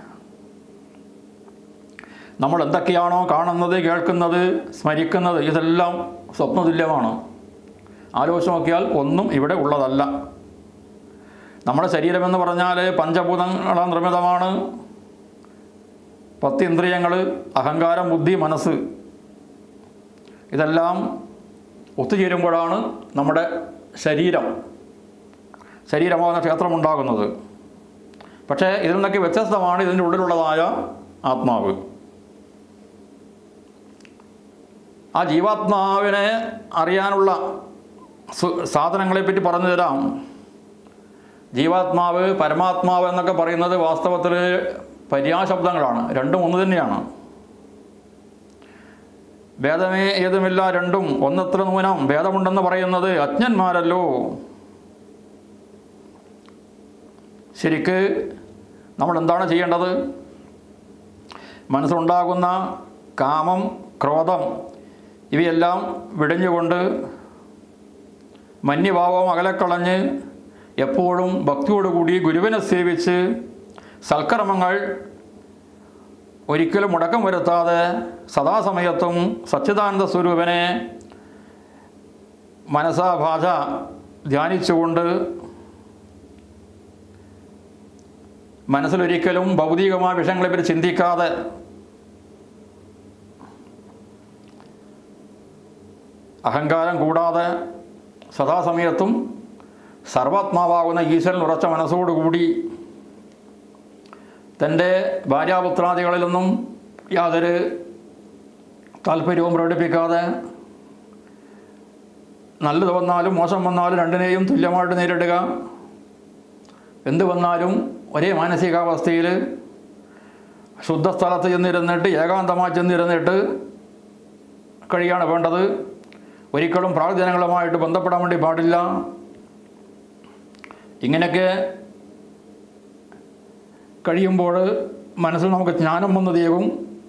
[SPEAKER 1] നമ്മൾ എന്തൊക്കെയാണോ കാണുന്നത്, കേൾക്കുന്നത്, സ്മരിക്കുന്നത്, ഇതെല്ലാം സ്വപ്നതുല്യമാണ്. ആലോചിച്ച് നോക്കിയാൽ ഒന്നും ഇവിടെ ഉള്ളതല്ല. നമ്മുടെ ശരീരമെന്ന് പറഞ്ഞാൽ പഞ്ചഭൂതങ്ങളാൽ നിർമ്മിതമാണ്. പത്ത് ഇന്ദ്രിയങ്ങൾ, അഹങ്കാരം, ബുദ്ധി, മനസ്സ്, ഇതെല്ലാം ഒത്തുചേരുമ്പോഴാണ് നമ്മുടെ ശരീരം ശരീരമാകുന്ന ക്ഷേത്രമുണ്ടാകുന്നത്. പക്ഷേ ഇതിൽ നിന്നൊക്കെ വ്യത്യസ്തമാണ് ഇതിൻ്റെ ഉള്ളിലുള്ളതായ ആത്മാവ്. ആ ജീവാത്മാവിനെ അറിയാനുള്ള സാധനങ്ങളെപ്പറ്റി പറഞ്ഞു തരാം. ജീവാത്മാവ്, പരമാത്മാവ് എന്നൊക്കെ പറയുന്നത് വാസ്തവത്തിൽ പര്യാശബ്ദങ്ങളാണ്. രണ്ടും ഒന്ന് തന്നെയാണ്. ഭേദമേ ഏതുമില്ല രണ്ടും ഒന്നത്ര നൂനം. ഭേദമുണ്ടെന്ന് പറയുന്നത് അജ്ഞന്മാരല്ലോ. ശരിക്ക് നമ്മൾ എന്താണ് ചെയ്യേണ്ടത്? മനസ്സിലുണ്ടാകുന്ന കാമം, ക്രോധം ഇവയെല്ലാം വെടിഞ്ഞുകൊണ്ട് മന്യഭാവം അകലക്കളഞ്ഞ് എപ്പോഴും ഭക്തിയോടുകൂടി ഗുരുവിനെ സേവിച്ച് സൽക്കർമ്മങ്ങൾ ഒരിക്കലും മുടക്കം വരുത്താതെ സദാസമയത്തും സച്ചിദാനന്ദ സ്വരൂപനെ മനസാ ഭാഷ ധ്യാനിച്ചുകൊണ്ട് മനസ്സിലൊരിക്കലും ഭൗതികമായ വിഷയങ്ങളെപ്പറ്റി ചിന്തിക്കാതെ അഹങ്കാരം കൂടാതെ സദാസമയത്തും സർവാത്മാവാകുന്ന ഈശ്വരൻ ഉറച്ച മനസ്സോടുകൂടി തൻ്റെ ഭാര്യാപുത്രാദികളിലൊന്നും യാതൊരു താല്പര്യവും പ്രകടിപ്പിക്കാതെ നല്ലത് വന്നാലും മോശം വന്നാലും രണ്ടിനെയും തുല്യമായിട്ട് നേരിടുക. എന്ത് വന്നാലും ഒരേ മാനസികാവസ്ഥയിൽ ശുദ്ധസ്ഥലത്ത് ചെന്നിരുന്നിട്ട്, ഏകാന്തമായി ചെന്നിരുന്നിട്ട് കഴിയാണ് വേണ്ടത്. ഒരിക്കലും പ്രാഗ്ജനങ്ങളുമായിട്ട് ബന്ധപ്പെടാൻ വേണ്ടി പാടില്ല. ഇങ്ങനെയൊക്കെ കഴിയുമ്പോൾ മനസ്സിൽ നമുക്ക് ജ്ഞാനം വന്നതേകും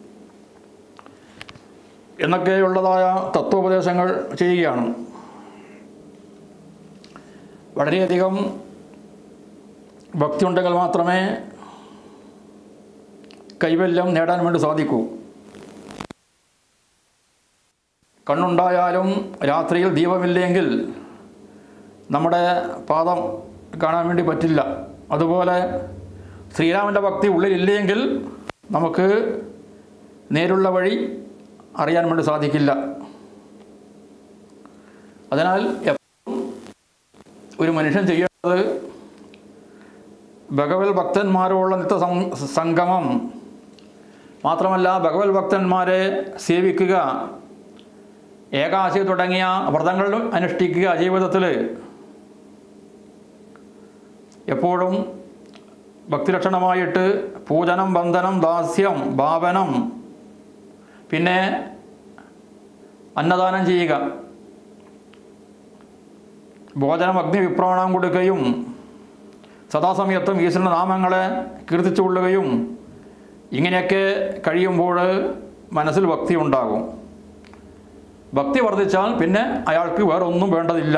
[SPEAKER 1] എന്നൊക്കെയുള്ളതായ തത്വോപദേശങ്ങൾ ചെയ്യുകയാണ്. വളരെയധികം ഭക്തി ഉണ്ടെങ്കിൽ മാത്രമേ കൈവല്യം നേടാൻ വേണ്ടി സാധിക്കൂ. കണ്ണുണ്ടായാലും രാത്രിയിൽ ദീപമില്ലെങ്കിൽ നമ്മുടെ പാദം കാണാൻ വേണ്ടി പറ്റില്ല. അതുപോലെ ശ്രീരാമൻ്റെ ഭക്തി ഉള്ളിലില്ലെങ്കിൽ നമുക്ക് നേരുള്ള വഴി അറിയാൻ വേണ്ടി സാധിക്കില്ല. അതിനാൽ എപ്പോഴും ഒരു മനുഷ്യൻ ചെയ്യേണ്ടത് ഭഗവത് ഭക്തന്മാരോടുള്ള നിത്യ സംഗമം മാത്രമല്ല, ഭഗവത് ഭക്തന്മാരെ സേവിക്കുക, ഏകാദശി തുടങ്ങിയ വ്രതങ്ങൾ അനുഷ്ഠിക്കുക. ജീവിതത്തിൽ എപ്പോഴും ഭക്തിലക്ഷണമായിട്ട് പൂജനം, ബന്ധനം, ദാസ്യം, ഭാവനം, പിന്നെ അന്നദാനം ചെയ്യുക, ഭോജനം അഗ്നിവിപ്രവണം കൊടുക്കുകയും സദാസമയത്തും ഈശ്വരൻ്റെ നാമങ്ങളെ കീർത്തിച്ചുകൊള്ളുകയും ഇങ്ങനെയൊക്കെ കഴിയുമ്പോൾ മനസ്സിൽ ഭക്തി ഉണ്ടാകും. ഭക്തി വർദ്ധിച്ചാൽ പിന്നെ അയാൾക്ക് വേറൊന്നും വേണ്ടതില്ല.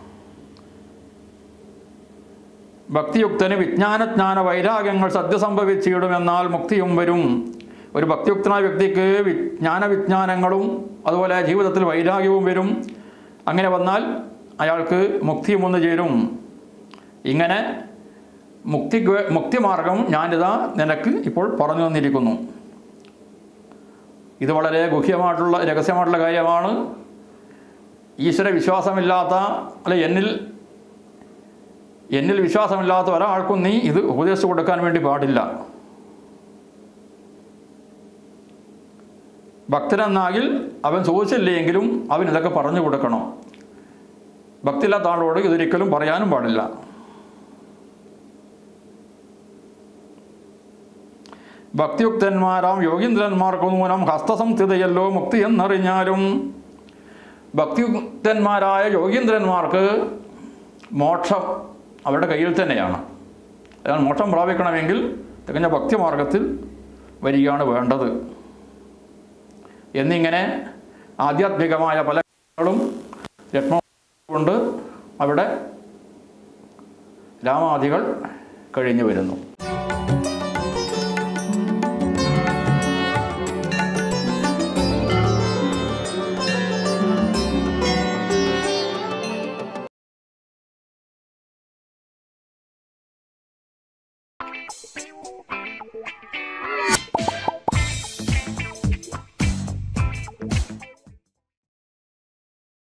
[SPEAKER 1] ഭക്തിയുക്തന് വിജ്ഞാനജ്ഞാന വൈരാഗ്യങ്ങൾ സദ്യ സംഭവിച്ചിടുമെന്നാൽ മുക്തിയും വരും. ഒരു ഭക്തിയുക്തനായ വ്യക്തിക്ക് വിജ്ഞാന വിജ്ഞാനങ്ങളും അതുപോലെ ജീവിതത്തിൽ വൈരാഗ്യവും വരും. അങ്ങനെ വന്നാൽ അയാൾക്ക് മുക്തിയും വന്നു ചേരും. ഇങ്ങനെ മുക്തി മുക്തിമാർഗം ഞാനിതാ നിനക്ക് ഇപ്പോൾ പറഞ്ഞു തന്നിരിക്കുന്നു. ഇത് വളരെ ഗുഹ്യമായിട്ടുള്ള രഹസ്യമായിട്ടുള്ള കാര്യമാണ്. ഈശ്വര വിശ്വാസമില്ലാത്ത അല്ലെ എന്നിൽ എന്നിൽ വിശ്വാസമില്ലാത്ത ഒരാൾക്കും നീ ഇത് ഉപദേശിച്ചു കൊടുക്കാൻ വേണ്ടി പാടില്ല. ഭക്തനെന്നാകിൽ അവൻ ചോദിച്ചില്ലെങ്കിലും അവൻ ഇതൊക്കെ പറഞ്ഞു കൊടുക്കണം. ഭക്തിയില്ലാത്ത ആളോട് ഇതൊരിക്കലും പറയാനും പാടില്ല. ഭക്തിയുക്തന്മാരാം യോഗീന്ദ്രന്മാർക്ക് മൂലം ഹസ്തസംസ്ഥിതയല്ലോ മുക്തി എന്നറിഞ്ഞാലും ഭക്തിയുക്തന്മാരായ യോഗീന്ദ്രന്മാർക്ക് മോക്ഷം അവരുടെ കയ്യിൽ തന്നെയാണ്. അയാൾ മോക്ഷം പ്രാപിക്കണമെങ്കിൽ തികഞ്ഞ ഭക്തിമാർഗത്തിൽ വരികയാണ് വേണ്ടത് എന്നിങ്ങനെ ആധ്യാത്മികമായ പല കാര്യങ്ങളും രത്നം കൊണ്ട് അവിടെ രാമാദികൾ കഴിഞ്ഞു വരുന്നു.